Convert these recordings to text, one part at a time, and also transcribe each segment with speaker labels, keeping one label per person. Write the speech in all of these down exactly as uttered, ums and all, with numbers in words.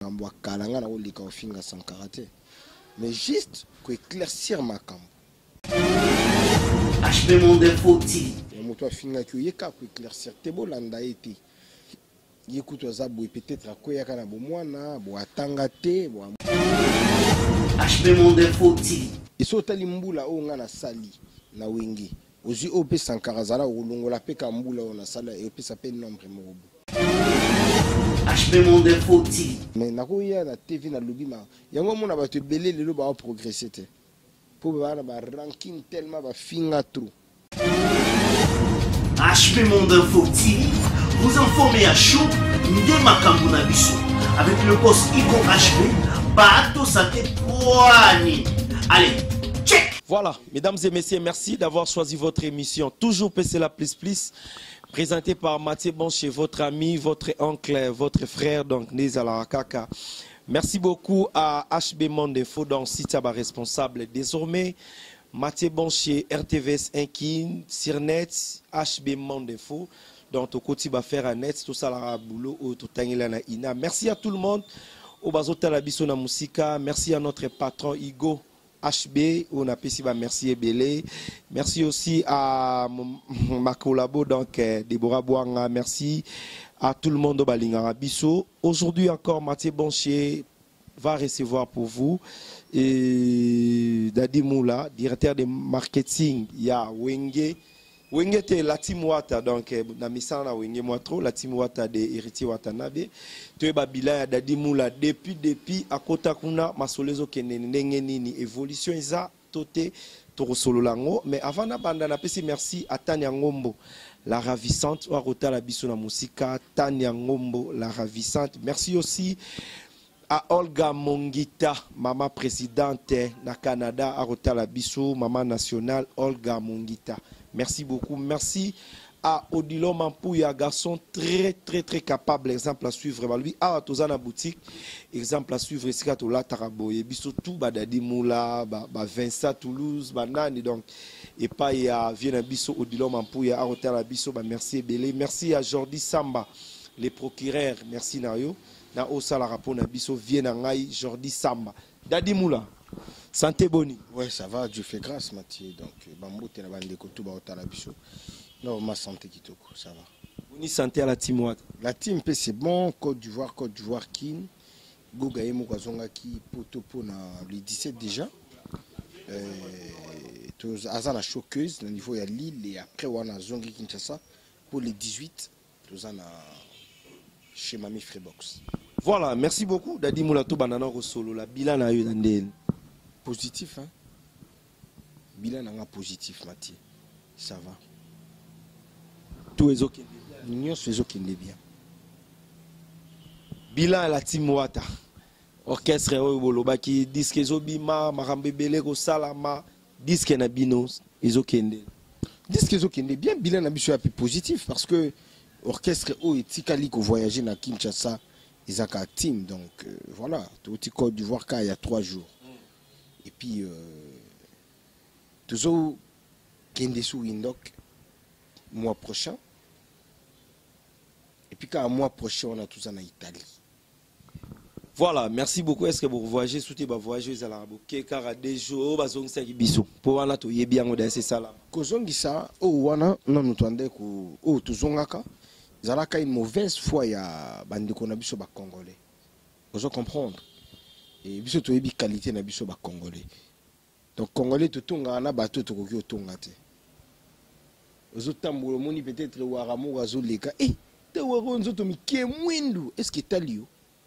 Speaker 1: Mais juste pour éclaircir ma camp.
Speaker 2: H P Monde Info T V.
Speaker 1: Moto finga ki yeka pour éclaircir te bolanda ete. Yekuto za boy peut-être akoya kana bo mwana bo atanga te bo.
Speaker 2: H P Monde Info T V.
Speaker 1: Isotali mbula o nga na sali na wengi. Ozi ope sankarazala olongola pe ka mbula o na sala e ope sa pe nombre mo.
Speaker 2: H P Monde Info T V.
Speaker 1: Mais nakoya na T V na lobima. Yango mona ba te belé lelo ba progresser te. Pour ba na ba ranking tellement ba finga trop.
Speaker 2: H P Monde Info T V, vous informez à chaud de Makambuna Bisso avec le boss Ico H P, Bato Santé Poani. Allez, check.
Speaker 3: Voilà, mesdames et messieurs, merci d'avoir choisi votre émission. Toujours P C La Plus Plus, présentée par Mathieu Boncher, votre ami, votre oncle, votre frère, donc Nezala Kaka. Merci beaucoup à H B Monde Info, donc Sitaba responsable désormais. Mathieu Boncher, R T V S Inkin, Sirnet, H B Monde Info, donc au quotidien faire un net, tout ça la boulot, tout na ina. Merci à tout le monde. Au bazota la bisona musica. Merci à notre patron Igo H B. On a pu merci et belé. Merci aussi à ma collabo donc Deborah Boanga. Merci à tout le monde au Balingara Bisso. Aujourd'hui encore Mathieu Boncher va recevoir pour vous et Dadi Moula, directeur de marketing, il y a Wenge. Wenge est la team Wata, donc na misana Wenge Moitro, la team Wata de Héritier Watanabe. Tu es Babila Dadi Moula depuis depuis à Kota Kuna masolezo kenene nini évolution isa toté toro solo lango. Mais avant na banda na pesi merci à Tania Ngombo, la ravissante, ou à Rota la bisona musika, Tania Ngombo, la ravissante. Merci aussi à Olga Mongita, maman présidente na Canada, à Rotala Bissou, maman nationale, Olga Mongita. Merci beaucoup. Merci à Odilo Mampouya, garçon très très très capable, exemple à suivre. Lui, à Tozana boutique, exemple à suivre, ici à Tola Taraboye, Bissou tout, Badadi Moula, Vincent Toulouse, Banani, donc, et pas il y a Viena Bissou, Odilo Mampouya, à Rotala Bissou, merci Belé. Merci à Jordi Samba, les procureurs, merci Nayo. Na osala rapport na biso vienne ngai Jordi Samba. Dadi Moula. Santé boni.
Speaker 1: Ouais, ça va, Dieu fait grâce Mathieu. Donc bambote na bande ko tout ba otala biso. Non, ma santé kitoko, ça va.
Speaker 3: Boni santé à la team Wata.
Speaker 1: La team P c'est bon, Côte d'Ivoire, Côte d'Ivoire kin. Goga yemo kwazonga ki poto na le dix-sept déjà. Euh tous azana choqueuse au niveau ya Lille et après wana zongi Kinshasa pour les dix-huit tous ana chez Mami Freebox.
Speaker 3: Voilà, merci beaucoup. Dadi Moulato Banana Rosolo, la bilan a eu dans
Speaker 1: positif, hein? Bilan a positif, Mathieu. Ça va.
Speaker 3: Tout est ok.
Speaker 1: L'union fait ok bien.
Speaker 3: Bilan à la team Wata. Orchestre Boloba qui disque Zobima, Marambe Belego Salama, disque Nabinos, Ezokende.
Speaker 1: Disque Ezokende bien, bilan a bien positif parce que orchestre O et Tikali qui voyagé à Kinshasa. Ils ont un team, donc euh, voilà, tout le Côte d'Ivoire il y a trois jours. Mm. Et puis, euh, toujours, Kendesu Windok, mois prochain. Et puis, quand mois prochain, on a tous en Italie.
Speaker 3: Voilà, merci beaucoup. Est-ce que vous voyagez, soutenez vos voyageurs à la bouquet, car à des jours, vous avez un bisou. Pour voir là, tu es bien, c'est ça là.
Speaker 1: Kozongisa, oh, wana, non, nous attendons que, oh, tu zongaka. Zalaka une mauvaise foi ya bandeko na biso ba congolais. Vous comprendre. Et biso to yebi qualité na biso ba congolais. Donc congolais to tonga na bato to koki otonga te. Ozo tambulo moni peut-être waramu wazo leka. Eh, te waro nzoto mikie mwindu. Est-ce que talio?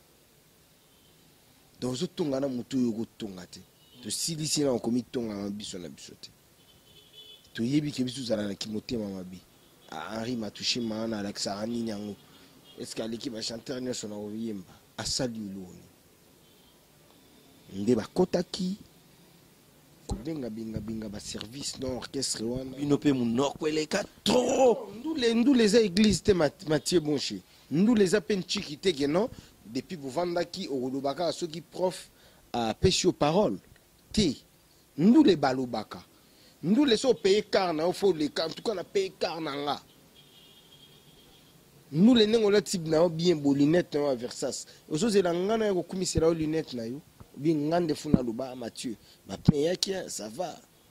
Speaker 1: Donc ozo tonga na mutu yo tonga te. To silisi na komi tonga na biso na biso te. To yebi ke biso zala na kimotema mabi. Henri Matouché Mana Alexarani Nyango. Est-ce que l'équipe va chanter ne son oyemba a sali loni. Ndeba kotaki ko benga benga benga ba service non orchestre wana.
Speaker 3: Inope mu nord kweleka trop.
Speaker 1: Nous les nous les églises te Mathieu Boncher. Nous les appelle chikite que non depuis bovandaki au lobaka ceux qui prof à pêcher aux paroles. Te nous les balobaka. Nous les sommes payés car il faut les en tout cas on a payé car là. nous les nengo la type na bien beau lunette na Versace ozo zela ngana ko kumisera lunette na yo bien ngande funa luba Mathieu ba peyaki ça va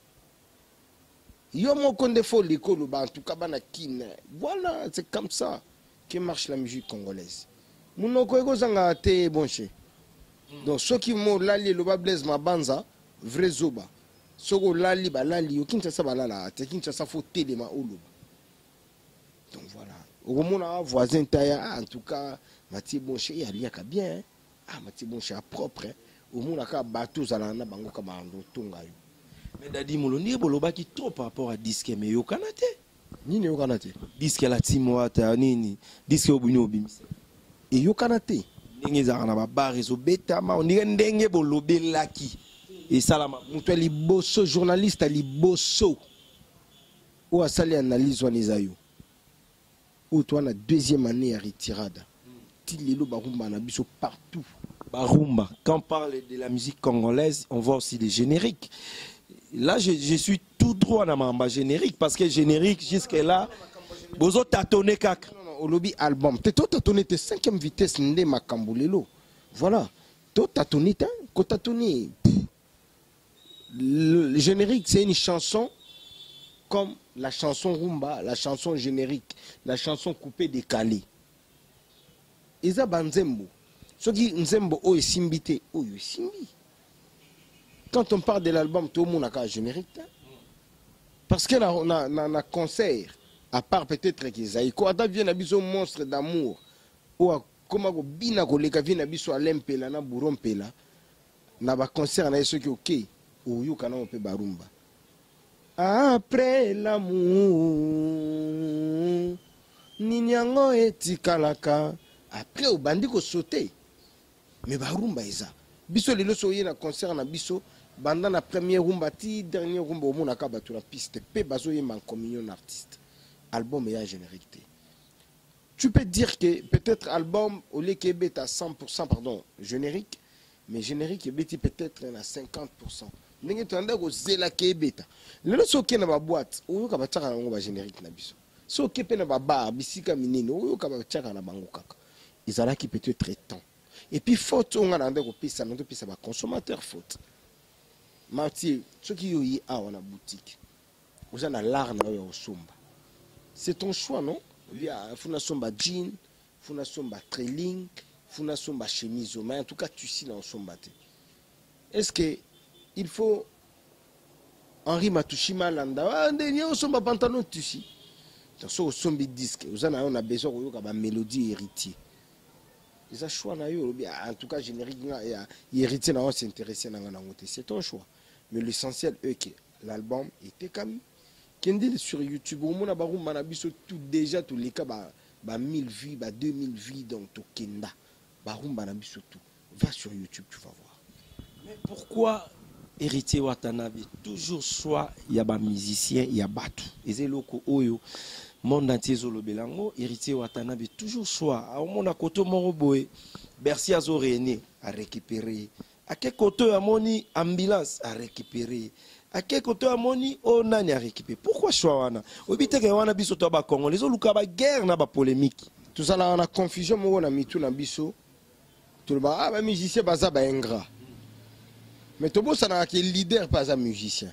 Speaker 1: yo mon konde fo l'école ba en tout cas bana kin voilà c'est comme ça que marche la musique congolaise munoko eko zanga te bonche donc ceux qui mo lali lo ba Blaise Mabanza vrai zoba soko lali ba lali yo kincha ba lala te kincha sa fo telema oloba donc voilà au moment voisin taille en tout cas Mathieu Bonche il y a bien ah Mathieu Bonche a propre au moment ka bateau zalana bango ka bando tonga yo
Speaker 3: mais dadi molondi bolobaki trop par rapport à disque mais yo kanate
Speaker 1: nini yo kanate
Speaker 3: disque la timo ta nini disque obuni obimisa
Speaker 1: et yo kanate
Speaker 3: ndenge za na ba bar zo beta ma ndenge ndenge bolobelaki et salama
Speaker 1: muto liboso journaliste liboso ou asali analyse wanizayo ou toi la deuxième année à retirada tilelo barumba na biso partout
Speaker 3: barumba quand on parle de la musique congolaise on voit aussi des génériques là je, je suis tout droit dans ma générique parce que générique jusque là bozo tâtonner kak
Speaker 1: au lobby album te to tâtonner te cinquième vitesse ndé makambulelo voilà to tâtonner ta ko tâtonner le générique c'est une chanson comme la chanson rumba, la chanson générique, la chanson coupée décalée. Eza banzembo. Ce qui nzembo o esimbité, o yo simbi. Quand on parle de l'album, tout le monde a un générique. Parce que on a un concert, à part peut-être que Zaïko, Ada vient abiso monstre d'amour, ou comment go bina go leka vient abiso alempela na burompela, na ba concert na yeso ki ok, ou yo kana on peut barumba. Après l'amour, ninyango etikalaka. Après au bandi ko sauter. Mais barumba eza. Biso lelo soye na concert na biso, banda na première rumba ti dernier rumba au mona ka batu la piste pe bazo yema en communion artiste. Album et générique. Tu peux dire que peut-être album au lieu que est à cent pour cent pardon, générique, mais générique est peut-être à cinquante pour cent. Ndenge tanda ko zela ke beta lelo soke na ba boîte oyo ka bataka ngo ba générique na biso soke pe na ba bar bisika minene oyo ka bataka na bango kaka izala ki peut-être temps et puis faute on a ndé ko pisa ndo pisa ba consommateur faute mati soki yo yi a na boutique oza na l'art na yo somba c'est ton choix non via funa somba jean funa somba trailing funa somba chemise mais en tout cas tu si na somba te est-ce que il faut Henri Matushima Landa. Ah, dernier au somba pantalon tusi. Donc so sombi disque. Vous en avez on a besoin de yoka ba mélodie héritier. Les a choix na yo en tout cas générique na héritier na on s'intéresser na ngana ngote. C'est ton choix. Mais l'essentiel est que l'album était comme Kendil sur YouTube au mona barumba na biso tout déjà tous les cas ba ba mille vues, ba deux mille vues donc to kenda. Barumba na biso tout. Va sur YouTube, tu vas voir.
Speaker 3: Mais pourquoi Héritier Watanabe toujours soit il y a des musiciens il y a batu et loko oyo monde entier zolo belango Héritier Watanabe toujours soit au monde à côté moroboé Bercy azo René à récupérer à quel côté amoni ambulance à récupérer à quel côté amoni onani à récupérer pourquoi choix wana obite ke wana biso to ba Congo les oluka ba guerre na ba polémique
Speaker 1: tout ça là on a confusion mo na mitu na biso tout ba ah ba musicien baza ba ingrat. Mais Tobo, ça n'a que leader, pas un musicien.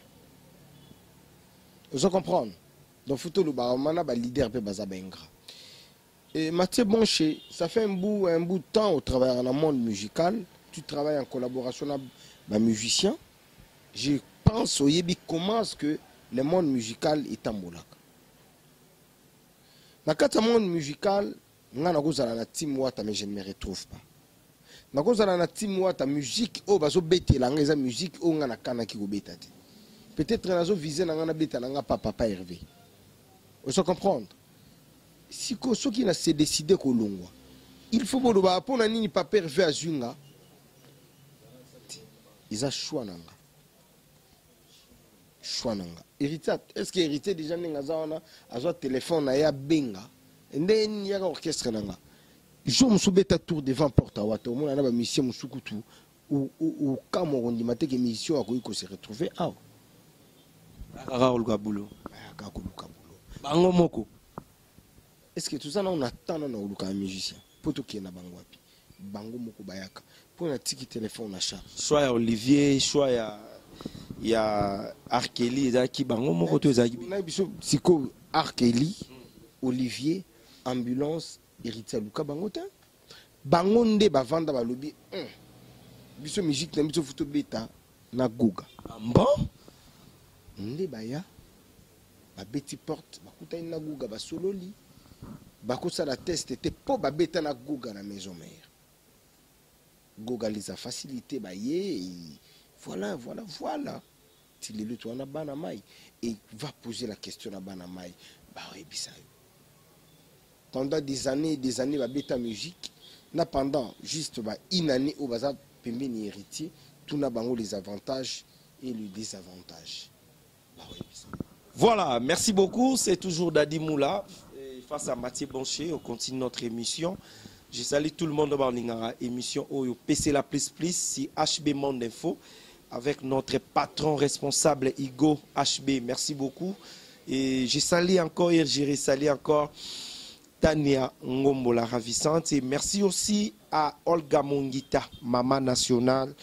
Speaker 1: Vous comprenez? Donc, Fouto Lubaramana, leader, pas un ingrat. Et Mathieu Bonche, ça fait un bout, un bout de temps au travail dans le monde musical. Tu travailles en collaboration avec un musicien. Je pense au Yébi comment est-ce que le monde musical est en Molak. Dans le monde musical, je ne me retrouve pas. Nakozala na team wa ta musique o bazo betela ngeza musique o ngana kana ki ko betati peut-être nazo viser na ngana betala nga papa papa Hervé on se comprendre si ko soki na se décider ko longwa il faut bodo ba pona nini papa Hervé azunga ils a choix nanga choix nanga héritier est-ce que héritier déjà ninga zaona azo téléphone na ya benga ndeni ya orchestre nanga je me suis bêta tour devant porte à Wato, mon ana mission musukutu ou ou comme on dit maté que mission a ko se retrouver ah
Speaker 3: akaka oluka bulo
Speaker 1: akaka oluka bulo
Speaker 3: bango moko
Speaker 1: est-ce que tout ça on attend na oluka musicien poto ki na bango wapi bango moko bayaka pour na tiki téléphone na charge
Speaker 3: soit ya Olivier soit ya ya Arkeli ezaki bango moko to ezaki
Speaker 1: na biso siko Arkeli Olivier ambulance héritier luka bango ta bango nde bavanda balobi un biso musique na biso futo beta na Google
Speaker 3: bon
Speaker 1: nde baya ba beti porte bakuta na Google ba sololi bakosa la test était po ba beta na Google na maison mère Google les a facilité ba ye voilà voilà voilà tu le toi na bana mai et va poser la question na bana mai ba ebisa pendant des années des années ba beta musique na pendant juste ba une année au baza pembeni héritier tout na bango les avantages et les désavantages. Bah oui,
Speaker 3: voilà, merci beaucoup. C'est toujours Dadi Moula face à Mathieu Boncher. On continue notre émission. Je salue tout le monde dans la émission au P C La Plus Plus, si H B Monde Info, avec notre patron responsable Igo H B. Merci beaucoup. Et je salue encore, et je salue encore Tania Ngombo, la ravissante. Et merci aussi à Olga Mongita, maman nationale.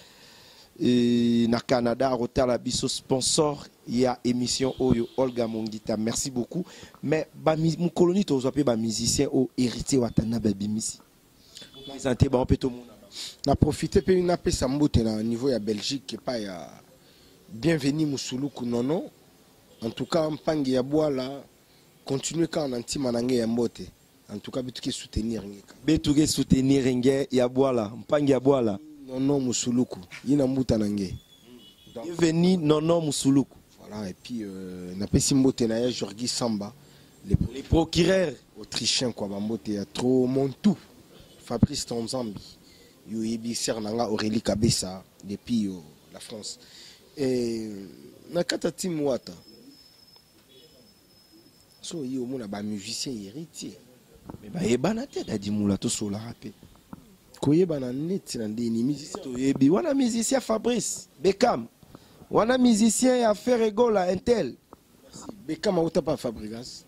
Speaker 3: Et na Canada, Rotala Bisso sponsor, il y a émission Oyo Olga Mongita. Merci beaucoup. Mais mon colonie, tu as un musicien au héritier Watana Babimisi. Présenté, bon, peut tout le monde.
Speaker 1: Na profité pe une appel sambote na niveau ya Belgique pas ya bienvenue Musuluku nono. En tout cas, mpangi ya boala continuer quand anti manange ya mbote. En tout cas, betuke soutenir ngeka.
Speaker 3: Betuke soutenir nge ya boala, mpangi ya boala.
Speaker 1: Nono Musuluku, ina mbuta nange.
Speaker 3: Bienvenue Nono Musuluku.
Speaker 1: Voilà, et puis euh, na pesi mbote na ya Jorgi Samba,
Speaker 3: les, les procureurs
Speaker 1: autrichiens quoi bambote ya trop montou. Fabrice Tonzambi, yo yebi ser nanga Aurélie Kabessa depuis yo, la France. Et na kata Tim Wata. So yo mona ba musicien héritier.
Speaker 3: Mais ba yebana te Dadi Moula to so la rapé.
Speaker 1: Koyebana net na ndeni musicien.
Speaker 3: To yebi wana musicien Fabrice Beckham. Wana musicien ya Ferrego la Intel.
Speaker 1: Merci. Beckham a uta pa Fabregas.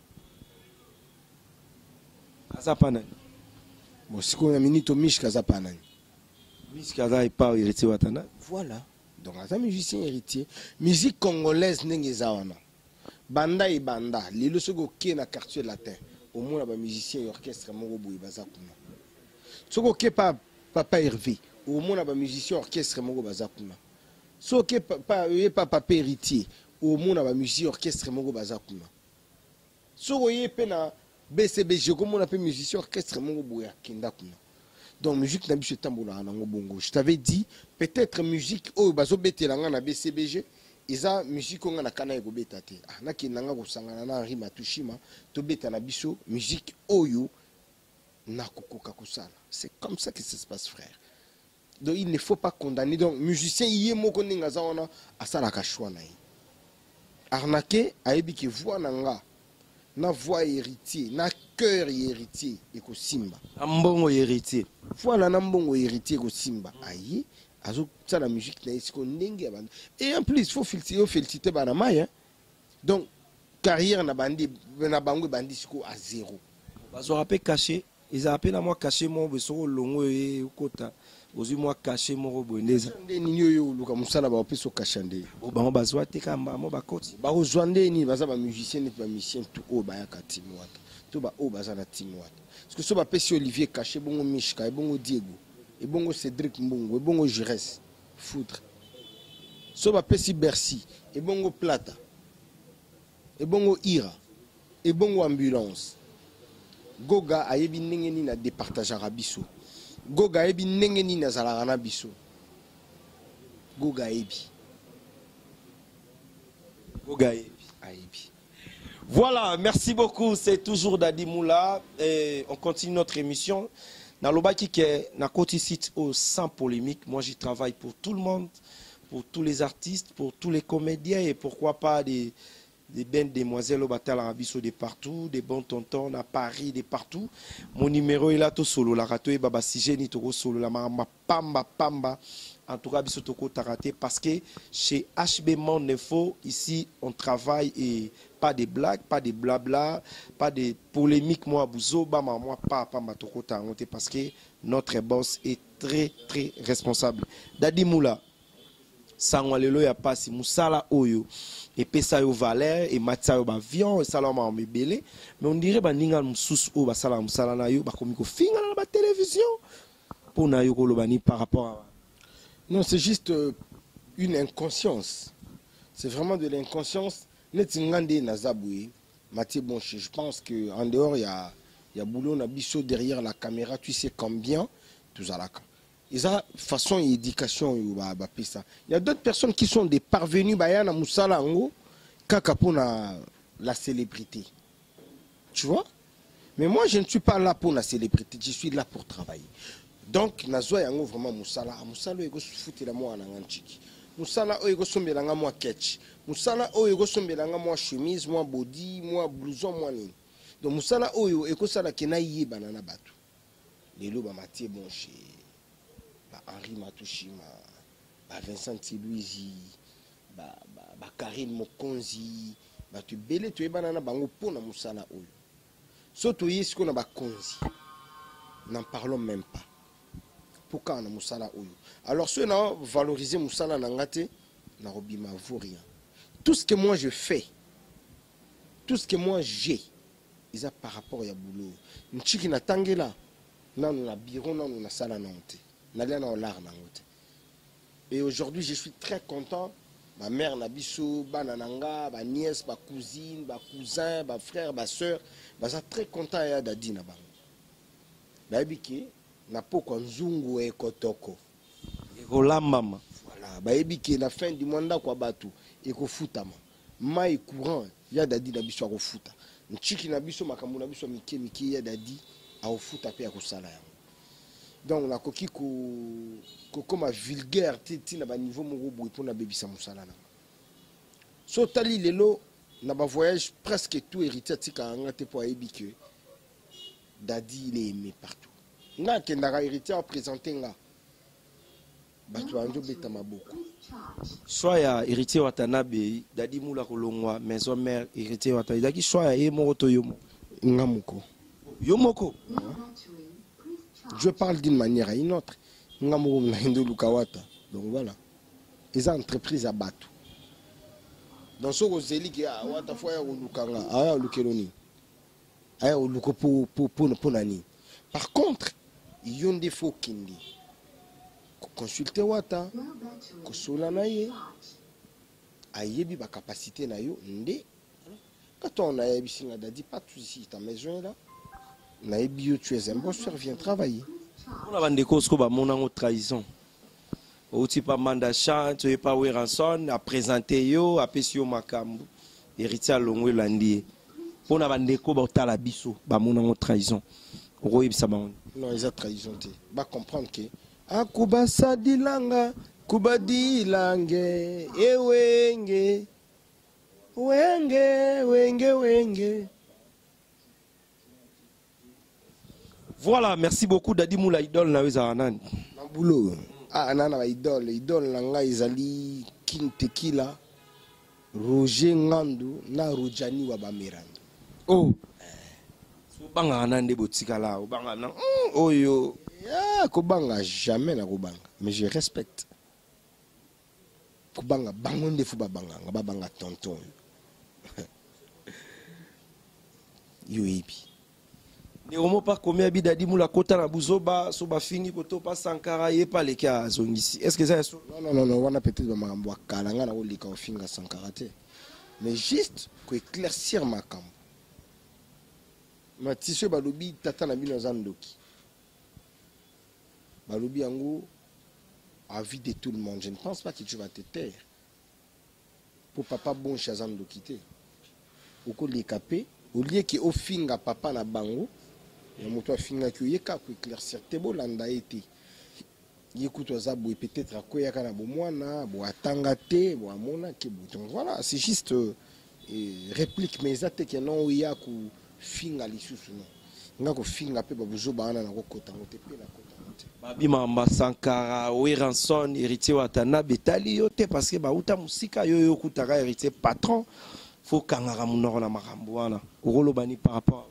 Speaker 3: Azapana.
Speaker 1: Bon, si on a minute Mishka Zapanani.
Speaker 3: Mishka Zapanani pas héritier Watana.
Speaker 1: Voilà. Donc, un musicien héritier. Musique congolaise n'est zawana. Banda et banda. Les le second qui est dans quartier latin. Au moins, un musicien et orchestre Morobo et Bazakuna. Soko qui pas Papa Hervé. Au moins, un musicien orchestre Morobo Bazakuna. Soko qui pas pas Papa héritier. Au moins, un musicien orchestre Morobo Bazakuna. Soko qui pas B C B G, comme on appelle musicien orchestre, donc musique n'a pas bongo. Je t'avais dit, peut-être musique, oh, bazo bete langa na B C B G, isa musique on a kana ego betate. Ah, na ki nanga ko sangana na rima tushima, to beta na biso musique oyo na kokoka kusala. C'est comme ça que ça se passe, frère. Donc il ne faut pas condamner. Donc musicien yé moko ninga zaona asala ka choix na yi. Arnaqué ayebi ki voix nanga. Na voix héritier, na cœur héritier et ko simba.
Speaker 3: Ambongo héritier.
Speaker 1: Voilà na mbongo héritier ko simba. Aïe, azo ça la musique na isiko ndenge bande. Et en plus, faut féliciter, féliciter bana mai hein. Donc carrière na bandi na bango bandi siko à zéro.
Speaker 3: Bazo rappel caché, ils appellent à moi caché mon beso longo e kota. Ozu moi caché mon robo ndeza.
Speaker 1: Ndeni yo luka musala ba opeso kashande.
Speaker 3: O ba bazo ateka mba mo bakoti.
Speaker 1: Ba ozwande ni baza ba musicien ni ba musicien tout o ba ya katimwata. To ba o baza na timwata. Parce que so ba pesi Olivier caché bongo Mishka, bongo Diego, et bongo Cédric Mbongo, et bongo Jires, Foudre. So ba pesi Bercy, et bongo Plata, et bongo Ira, et bongo Ambulance. Goga ayebi ndenge ni na départage arabiso. Goga ayebi ndenge ni na zalaka biso. Goga ayebi.
Speaker 3: Goga ayebi.
Speaker 1: Ayebi.
Speaker 3: Voilà, merci beaucoup. C'est toujours Dadi Moula. Et on continue notre émission. Dans le bas qui est na côté site au sans polémique. Moi, j'y travaille pour tout le monde, pour tous les artistes, pour tous les comédiens et pourquoi pas des des belles demoiselles au Batal Arabiso de partout, des bons tontons à Paris de partout. Mon numéro est là tout solo la rato et baba si génie tout solo la mama pamba pamba En tout cas, Bissotoko Taraté, parce que chez H B Monde Info, ici, on travaille et pas de blagues, pas de blabla, pas de polémiques. Moi, Bouzo, bah, moi, pas, pas, Matoko Taraté, parce que notre boss est très, très responsable. Dadi Moula, Sangwalelo ya pasi, Moussala Oyo, et Pesa yo Valère, et Matsa yo Bavion, et Salama en Mébélé, mais on dirait, bah, Ningal Moussous, ou bah, Salam Moussala na yo, bah, comme il finga dans la télévision, pour na yo kolobani par rapport à.
Speaker 1: Non, c'est juste euh, une inconscience. C'est vraiment de l'inconscience. Je pense qu'en dehors, il y a, il y a Boulot Nabisso derrière la caméra. Tu sais combien tout ça. Et ça, façon éducation, il y a d'autres personnes qui sont des parvenus à Moussala Kaka pour la célébrité. Tu vois? Mais moi, je ne suis pas là pour la célébrité. Je suis là pour travailler. Donc, nazo yango vraiment musala, musala ego futela mo na nganchiki. Musala o ego sombela nga mo ketch. Musala o ego sombela nga mo chemise, mo body, mo blouson, mo nini. Donc musala o ego sala kena yeba na batu. Lelo ba Mathieu Bonche, ba Henri Matouchima, ba Vincent Tilouizi, ba ba, ba Karine Mokonzi, ba tu belé tu ebana na bango pona musala oyo. Soto yesko na ba konzi. N'en parlons même pas. Pourquoi on a Moussala Oyo? Alors, ceux qui ont valorisé Moussala Nangate, n'a vaut rien. Tout ce que moi je fais, tout ce que moi j'ai, ils ont par rapport à Boulot. Nous chiki na tangela, nan na bureau, nan na sala nante, na lena na l'art nangote. Et aujourd'hui, je suis très content. Ma mère Nabiso, ba nananga, ba nièce, ba cousine, ba cousin, ba frère, ba soeur, ba ça très content ya dadi na bango. Ba ebiki na poko nzungu e kotoko
Speaker 3: Ekolambama.
Speaker 1: Voilà, ba ebiki na fin du mandat kwa batu ekofutama. Mai courant ya dadi na biso akofuta. Nchiki na biso makambo na biso mike mike ya dadi akofuta pe akosala yango. Donc na koki ko ko comme vulgaire titi na ba niveau moko boy pour na bebisa musala na. So tali lelo na ba voyage presque tout hérité tika ngate po ebiki. Dadi il est aimé partout. Nga kendaka hérité a présenté nga. Batu anjo beta maboko.
Speaker 3: Soit ya héritier Watanabe, Dadi Moula Kolongwa, maison mère héritier Watanabe. Daki soit ya Emo Toyomo.
Speaker 1: Ngamoko.
Speaker 3: Yomoko.
Speaker 1: Je parle d'une manière à une autre. Ngamoko na Indo Lukawata. Donc voilà. Les entreprises à Batu. Dans ce Roseli qui a Wata Foya ou Lukanga, Aya Lukeloni. Aya Luko pour pour pour nani. Par contre, il y a des faux kindi. Consulter Wata, kosola na ye, ayebi ba capacité na yo ndé. Quand on a yebi singa dadi pas tout ici ta maison là. Na yebi yo tu es un bon soeur, viens travailler.
Speaker 3: On a bande cause ko ba monango trahison. Outi pa manda chan, tu es pas Weranson a présenter yo, a pesio makambu. Héritier Longwe Landi. On a bande ko ba tala biso ba monango trahison. Oro yebisa ba on.
Speaker 1: Non, ils ont trahison te. Ba comprendre que akuba sadilanga kubadilange ewenge wenge wenge wenge.
Speaker 3: Voilà, merci beaucoup Dadi Moula idole na wezaranani.
Speaker 1: Na boulot. Ah nana ba idole, idole nanga izali King Tequila, Roger Ngandu na Rojani wa Bamerando.
Speaker 3: Oh. So banga nande botika la, banga na oyo.
Speaker 1: Ah, Kobanga jamais na Kobanga, mais je respecte. Kobanga bangonde fu babanga, babanga tonton. Yo ebi.
Speaker 3: Ne omo pas combien bi Dadi Moula kota na buzoba so ba fini poto pa Sankara ye pa leki a zongisi. Est-ce que ça est
Speaker 1: Non non non non, on a peut-être ba makambo kalanga na olika ofinga Sankara te. Mais juste ko éclaircir makambo. Ma tissu balobi tata na bino zandoki. Balobi yango avis de tout le monde. Je ne pense pas que tu vas te taire. Pour papa bon chazan de quitter. Au coup de l'écapé, au lieu que au finga papa na bango, il y a moto finga qui yeka ko éclaircir te bolanda été. Yekuto za boy peut-être à quoi yaka na bo mwana, bo atanga te, bo amona ke bo. Donc voilà, c'est juste euh, réplique mais zate que non ya ku finga lisusu non. Nga ko finga pe ba buzo ba na ko kota ngote pe na kota.
Speaker 3: Babima Mba Sankara, Weranson, héritier Watana, Betali yote parce que Bauta Musika yo kutaka héritier patron. Faut kangara munoro na makambo wana. Urolo bani par rapport.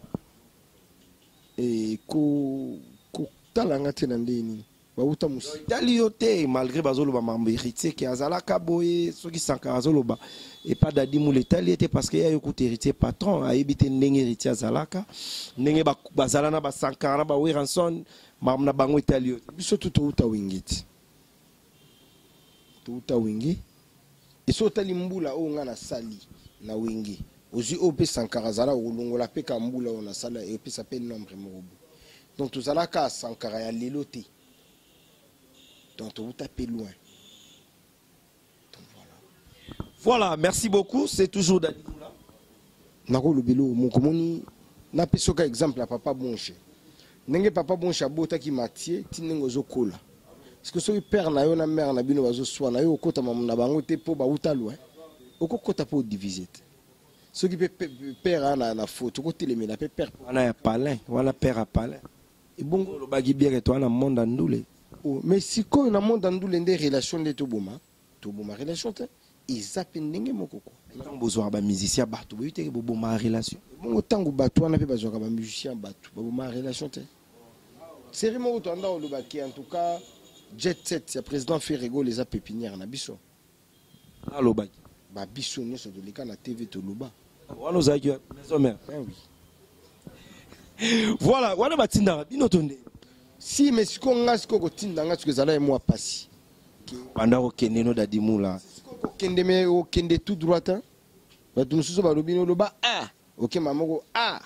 Speaker 1: Et ko ko talanga tena ndeni. Bauta Musika.
Speaker 3: Betali yote malgré bazolo ba mambo héritier qui azalaka boye soki Sankara zoloba et pas dadi mou l'Italie était parce que ya yo héritier patron a ebité ndenge héritier azalaka ndenge ba bazalana ba Sankara ba Weranson mamna bango Italie
Speaker 1: biso tout uta wingiti tout uta wingi et so tali mbula o nga na sali na wingi ozi ope Sankara zala olongola pe ka mbula o na sala et puis ça peut nombre morobo donc tout zala ka Sankara ya leloté donc tout uta pe loin.
Speaker 3: Voilà, merci beaucoup, c'est toujours Dadi Moula.
Speaker 1: Nako lobelo mokomoni na pesoka exemple à papa Bonche. Nenge papa Bonche abota ki Mathieu tinengo zokola. Parce que so père na yo na mère na bino bazo swa na yo okota mamu na bango te po ba uta loin. Okokota po diviser. Ce qui peut père na na faute ko telemi na pe père.
Speaker 3: Wana ya palin, wana père à palin. Et bon lo bagi bien et toi na monde andule.
Speaker 1: Oh, mais si ko na monde andule ndé relation de to boma, to boma relation te. Ils appellent ndenge mokoko.
Speaker 3: Quand besoin ba musicien bato, vous avez bobo ma relation.
Speaker 1: Bon autant que bato on a pas besoin ba musicien bato, bobo ma relation te. C'est vraiment autant dans le baki en tout cas Jet Set, le président Ferrego les a pépinières na biso.
Speaker 3: Allo baki.
Speaker 1: Ba biso ne so de lika na T V to loba.
Speaker 3: Wana za ki maison mère.
Speaker 1: Ben oui.
Speaker 3: Voilà, wana batinda bino tonde.
Speaker 1: Si mais si ko ngas ko tinda ngas que zala et moi passi.
Speaker 3: Pendant que Neno Dadi Moula.
Speaker 1: Kende me o kende tout droit hein. Ba tu mususu ba lobino loba ah. OK mamoko ah.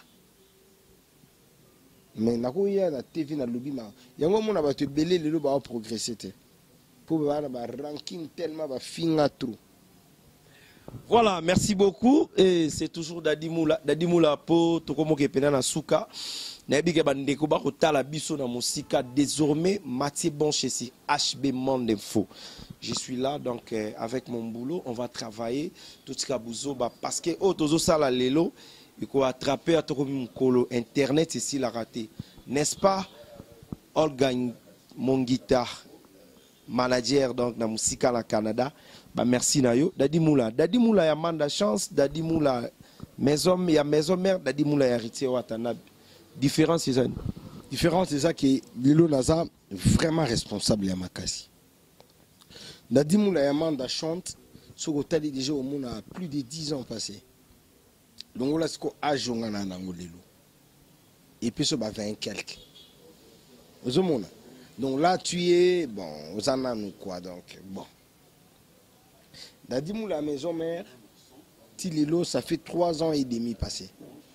Speaker 1: Mais nako ya na T V na lobima. Yango mona ba te belé lelo ba progresser te. Pour ba na ba ranking tellement ba finga trop.
Speaker 3: Voilà, merci beaucoup et c'est toujours Dadi Moula, Dadi Moula po tokomo ke pena na suka. Na bige bandeko ba kotala biso na musika désormais Mathieu Bonche ici H B Monde Info. Je suis là donc euh, avec mon boulot, on va travailler tout ce kabuzo ba parce que oh tozo sala lelo il faut attraper à tokomi mkolo internet ici la raté. N'est-ce pas Olga mon guitare manager donc na musika na Canada. Bah merci Nayo. Dadi Moula. Dadi Moula ya manda chance. Dadi Moula maison ya maison mère. Dadi Moula ya héritier Watanabe. Différence c'est ça.
Speaker 1: Différence c'est ça que Lilo Naza vraiment responsable ya makasi. Dadi Moula ya manda chante. Ce que tu déjà au monde a plus de dix ans passé. Donc là c'est quoi âge on a nango Lilo. Et puis ça va vingt quelque. Aux monde. Donc là tu es bon aux ananou quoi donc bon. Dadi Moula maison mère, Tililo, ça fait trois ans et demi passé.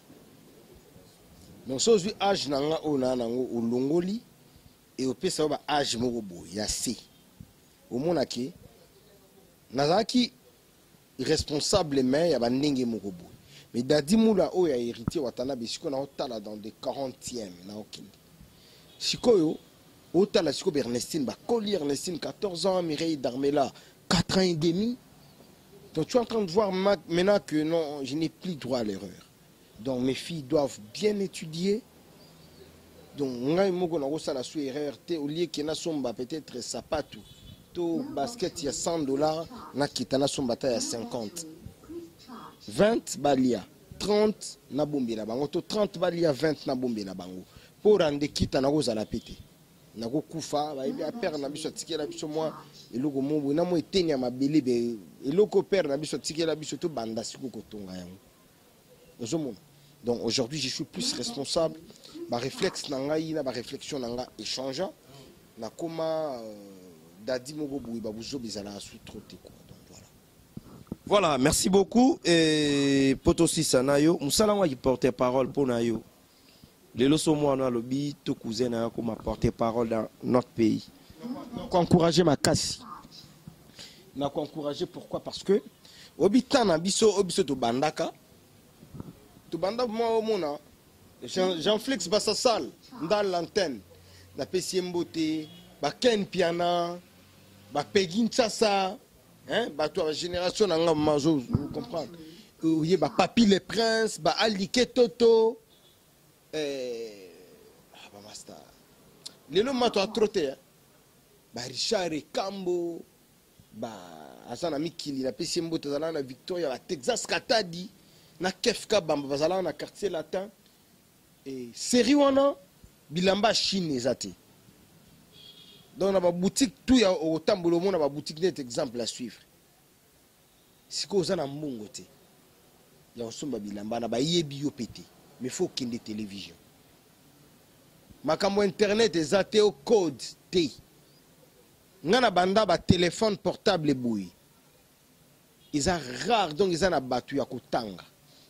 Speaker 1: Donc, ça, c'est âge nanga o na nango o longoli et au pesa ba âge morobo ya C. Au monaki, nazaki responsable mais ya ba ndenge morobo. Mais Dadi Moula o ya héritier Watanabe siko na otala dans des quarantième na okindi. Sikoyo otala siko Ernestine ba Collier Ernestine quatorze ans, Mireille Darmela quatre ans et demi. Donc tu es en train de voir maintenant que non, je n'ai plus droit à l'erreur. Donc mes filles doivent bien étudier. Donc on a une erreur. Au lieu qu'il y ait somba peut-être sapato, to basket il y a cent dollars, na kitana somba ta ya cinquante. vingt balia, trente na bombi na bango, to trente balia vingt na bombi na bango. Pour rendre kita na rosa la pété. Na ko kufa, ba ibi a père na biso tikela biso moi eloko mo na mo etenya mabele be eloko père na biso tikela biso to banda siko kotonga yango. Ozomona. Donc aujourd'hui je suis plus responsable. Ma réflexe na ngai na ba réflexion na nga échangeant na koma euh, Dadi Mogo boui ba buzo bizala sous trop quoi. Donc voilà.
Speaker 3: Voilà, merci beaucoup et Potosi Sanayo, musala wa qui porte parole pour nayo. Les leçons moi na lobby to cousin na comme porter parole dans notre pays.
Speaker 1: Encourager ma casse. Na encourager pourquoi parce que obita na biso obiso to bandaka. To banda moi au mona Jean-Flex Bassasal dans l'antenne. Na Pessie Mbote, ba Ken Piana, ba Pegin Tsasa, hein, ba toi génération na mazo, vous comprenez. Ouye ba Papi les Princes, ba Alike Toto. Eh, ah, bah, master. lelo mato a troté ba Richard Kambo ba asana mikili na pesi mbote zala na Victoria ba Texas Katadi na Kefka bamba bazala na quartier latin et série wana bilamba Chine ezate donc na ba boutique tout ya otambolo mona ba boutique net exemple à suivre siko ozana mbongo te ya osomba bilamba na ba yebi yo pété mais faut kende télévision makambo internet ezate au code te ngana banda ba téléphone portable boui ils sont rares donc ils ont abattu ya kotanga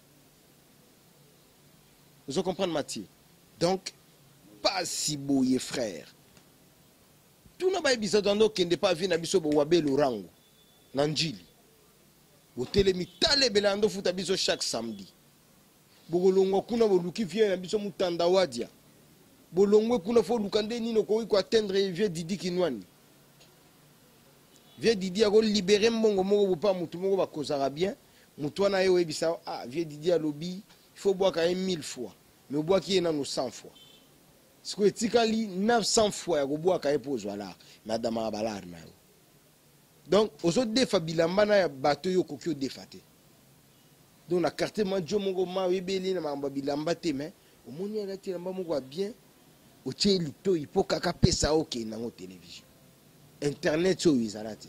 Speaker 1: vous comprenez Mathieu donc pas si boye frère tout na ba bisa dans qui n'est pas vu na biso bo wabe lorango na njili bo telemi tale belando futa biso chaque samedi bolongo kuna boluki vient na biso mutanda wadia bolongo kuna fo lukande nino ko ko atteindre vieux Didi Kinwani vieux Didi a ko libérer mbongo moko pa mutu moko ba kozara bien mutu na yo ebisa ah vieux Didi a lobby il faut boire quand même mille fois mais boire qui est na no cent fois ce que etikali neuf cents fois ya ko boire quand même voilà madame abalar na yo donc ozo defa bilamba na ya bato yo kokyo defate donc na carte manjo moko ma webeli na mamba bilamba te mais au moni ala ti lamba moko bien o tie lito ipo kaka pesa oke na ngo télévision internet so izalate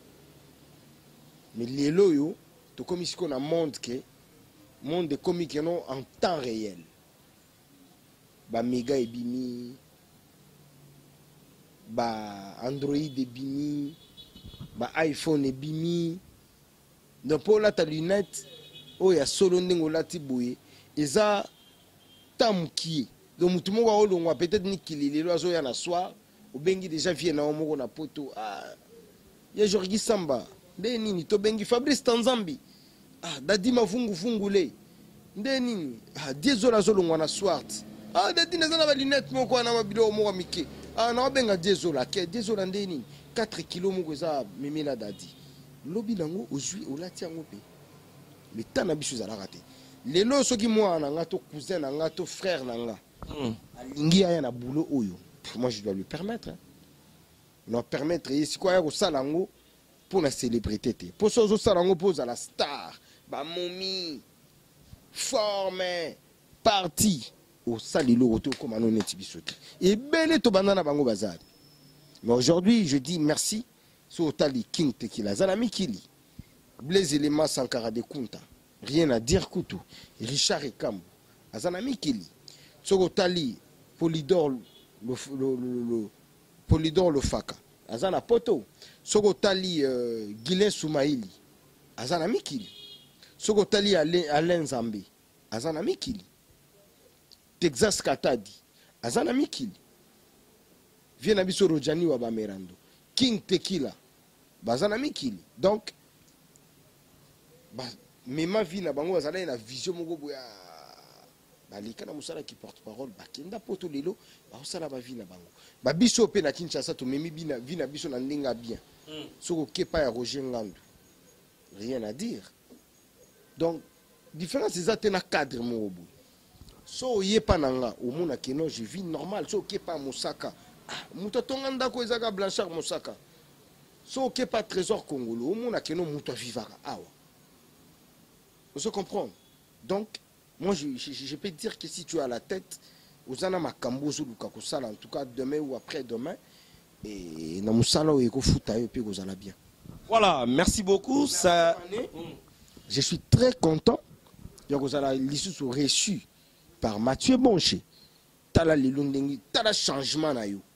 Speaker 1: mais lelo yo to comme ici qu'on a monde que monde de comique non en temps réel ba méga ebimi ba Android ebimi ba iPhone ebimi donc pour la ta lunette oh ya solo ndingo lati boye eza tamki donc mutu moko olongwa peut-être ni kililelo azo ya na soir obengi déjà vie na omoko na poto ah ya Jorgi Samba nde nini to bengi Fabrice Tanzambi ah dadi mavungu fungule nde nini ah diezola zolongwa na soir ah dadi na zana ba lunette moko na mabilo moko mike ah na benga diezola ke diezola nde nini quatre kilos moko za memela dadi lobi nango ozui olati yango pe mais tana biso za la raté lelo soki moi na nga to cousin na nga to frère na nga alingi aya na boulot oyo moi je dois lui permettre hein. Non permettre ici quoi ya ko salango pour la célébrité te pour ça zo salango pose à la star ba momi forme parti au salilo auto comme on est bisote et belé to banana bango bazar mais aujourd'hui je dis merci sur Tali King Tequila Zalami Kili Blaise Elema Sankara de Kunta rien à dire Koutou Richard Ekambo Azanami Kili sur Tali Polydor le, le, le, le Polydor le Faka Azana Poto sur Tali euh, Guilain Soumaïli Azanami Kili sur Tali Alain, Alain Zambé Azanami Kili Texas Katadi Azanami Kili Viens abiso Rojani wa Bamerando King Tequila bazana mikili donc ba mema vie na bango bazana na vision moko boya balika na musala qui porte parole bakenda poto lelo ba osala ba vie na bango ba biso pe na Kinshasa to memi bina vie na biso na ndinga bien mm. Soko kepa ya Roger Ngandu rien à dire donc différence ezate na cadre moko boya so yepa nanga omona keno je vis normal so kepa Mosaka muto tonga ndako ezaka Blanchard Mosaka so ke pas trésor congolo mona keno muto vivara awa vous comprenez donc moi je, je, je peux dire que si tu as la tête ozana makambo zuluka ko sala en tout cas demain ou après demain et na musala o eko futa yo pe kozala bien
Speaker 3: voilà merci beaucoup ça
Speaker 1: je suis très content ya kozala lisusu reçu par Mathieu Bonché tala lelo ndengi tala changement na yo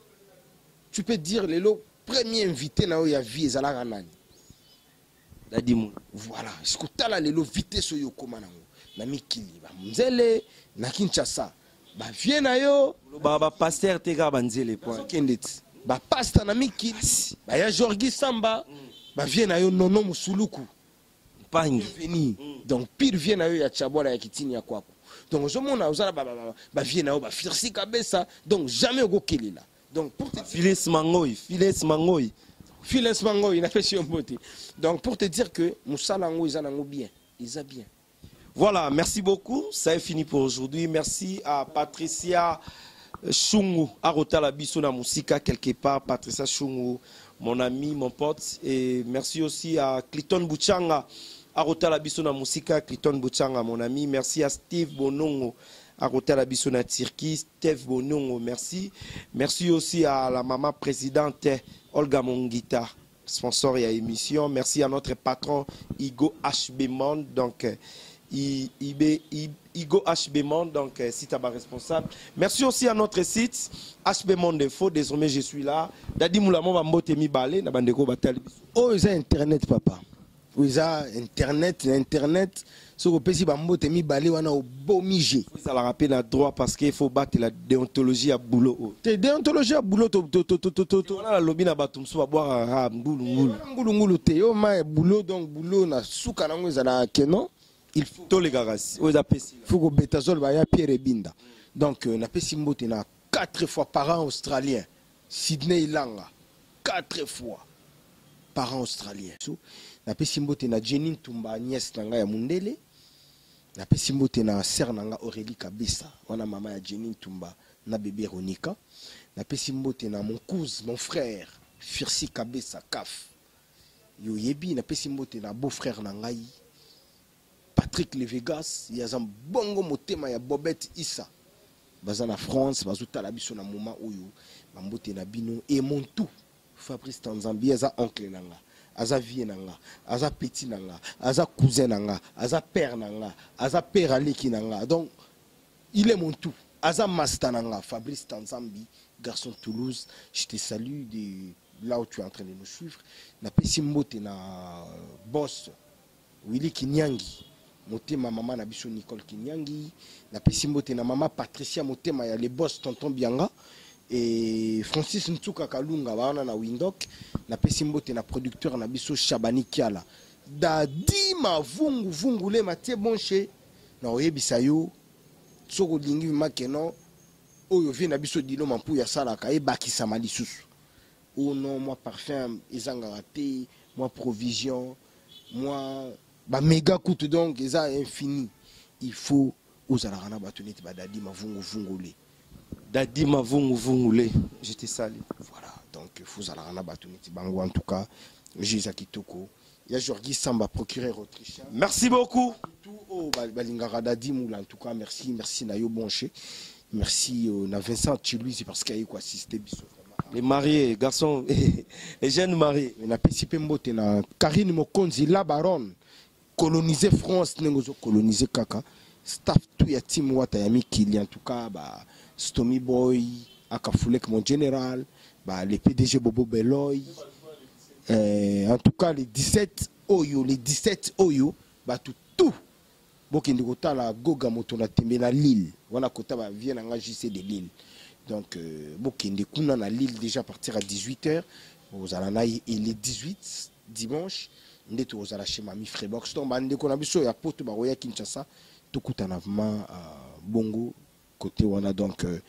Speaker 1: tu peux dire lelo premier invité na yo ya vie ezalaka nani
Speaker 3: Dadimou
Speaker 1: voilà ce que tala lelo vitesse yo koma nango na mikili ba mzele na Kinshasa ba vie na yo
Speaker 3: ba ba pasteur teka banzele point
Speaker 1: kendeti ba pasteur na mikili ba ya Jorgi Samba ba vie na yo nono musuluku
Speaker 3: pangi
Speaker 1: veni donc pire vie na yo ya chabola ya kitini ya kwako donc je mona ozala ba ba ba vie na yo ba firsi kabesa donc jamais go kelela. Donc pour te
Speaker 3: Philis Mangoy, Philis Mangoy,
Speaker 1: Philis Mangoy, n'a fait beauté. Donc pour te dire que Moussalango ils en ont bien, ils ont bien.
Speaker 3: Voilà, merci beaucoup. Ça est fini pour aujourd'hui. Merci à Patricia Chungu Arotala Biso na Musika quelque part, Patricia Chungu, mon ami, mon pote. Et merci aussi à Clinton Bouchanga Arotala Biso na Musika, Clinton Bouchanga, mon ami. Merci à Steve Bonongo Arotala Biso na Turquie, Steve Bonongo, merci. Merci aussi à la maman présidente Olga Mongita, sponsor et à émission. Merci à notre patron Igo H B Monde, donc I, I, I, Igo H B Monde, donc site à bas responsable. Merci aussi à notre site H B Monde Info. Désormais je suis là. Dadi Moulamo va mbote mi balé na bandeko batali.
Speaker 1: Oh, ils ont internet papa. Ils ont internet, internet. Ce que pesi bambote mi balé wana au beau migé.
Speaker 3: Ça la rappelle à droit parce qu'il faut battre la déontologie à boulot.
Speaker 1: Te déontologie à boulot to to to to to to.
Speaker 3: Voilà la lobby na batumso va boire un ngulu ngulu.
Speaker 1: Ngulu ngulu te yo ma boulot donc boulot na suka nango ezala kenon. Il faut
Speaker 3: tous les gars, il
Speaker 1: faut que Betazol va y Pierre et Binda. Donc on a pesi mbote na quatre fois par an australien. Sydney Ilanga quatre fois par an australien. So na pesi mbote na Jenny Tumba nièce nanga ya Mundele. Na pesi mbote na sœur nanga Aurélie Kabessa, wana mama ya Jenny Tumba na bébé Ronika. Na pesi mbote na mon cousin, mon frère Firsi Kabessa Kaf. Yo yebi na pesi mbote na beau-frère nangai Patrick Levegas, il y a un bongo motema ya Bobette Issa. Baza na France, bazuta la biso na moment oyo, bambote na bino et mon tout. Fabrice Tanzambi aza oncle nanga, aza vie nanga, aza petit nanga, aza cousin nanga, aza père nanga, aza père aleki nanga. Donc il est mon tout. Aza master nanga, Fabrice Tanzambi, garçon de Toulouse, je te salue de là où tu es en train de nous suivre. Na pesi mbote na boss Willy Kinyangi. Motema maman na biso Nicole Kinyangi, na pesi mbote na maman Patricia Motema ya les boss tonton Bianga et Francis Ntsuka Kalunga wana na Windhoek, na pesi mbote na producteur na biso Shabani Kiala. Dadi mavungu vungu le matie bonche na oyebisa yo soko lingi makeno oyo vie na biso dilo mampu ya sala ka e bakisa malisusu. Oh non, moi parfum ezanga raté, moi provision, moi ba méga coûte donc ça infini. Il faut aux alarana batonete ba dadi mavungu vungule.
Speaker 3: Dadi mavungu vungule. Je te salue.
Speaker 1: Voilà, donc il faut alarana batonete bango en tout cas. Jésus Kitoko. Il y a Georgi Samba procureur autrichien.
Speaker 3: Merci beaucoup.
Speaker 1: Tout oh balingara dadi moula en tout cas merci merci na yo bonché. Merci euh, na Vincent Chiluisi parce qu'il y a quoi assisté biso.
Speaker 3: Les mariés, garçons, les jeunes mariés.
Speaker 1: Na pesipe mbote na Karine Mokonzi la baronne. Coloniser France, nous coloniser Kaka. Staff tout ya team wata yami Kili en tout cas bah Stomy Boy, Akafulek mon général, bah les P D G Bobo Beloy. Euh, en tout cas les dix-sept Oyo, les dix-sept Oyo, bah tout tout. Boki ndikota la Goga motona tembe na Lille. Wana kota ba vient en J C de Lille. Donc euh, boki ndikuna na Lille déjà à partir à dix-huit heures. Vous allez et les dix-huit dimanche. Ndeto ozala chez Mami Frebox donc bande ko na biso ya poto ba roya Kinshasa tokutana vraiment bongo côté wana donc euh,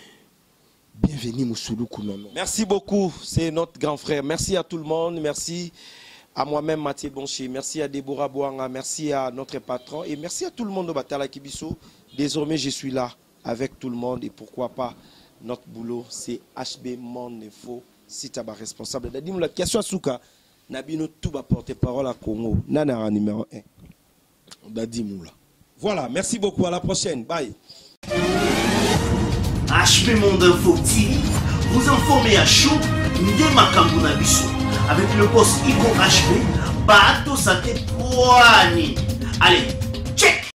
Speaker 1: bienvenue Musulu Kunono.
Speaker 3: Merci beaucoup, c'est notre grand frère. Merci à tout le monde, merci à moi-même Mathieu Bonché, merci à Déborah Boanga, merci à notre patron et merci à tout le monde de Batala Kibiso. Désormais je suis là avec tout le monde et pourquoi pas notre boulot c'est H B Monde Info, site à bas responsable. Dadim la question Souka. Nabino tout va porter parole à Congo. Nana numéro un.
Speaker 1: Dadi Moula.
Speaker 3: Voilà, merci beaucoup. À la prochaine. Bye.
Speaker 2: H P Monde Info T V, vous informez à chaud, Ndema Kambuna Biso. Avec le boss Iko H P, Bato Sate Poani. Allez, check!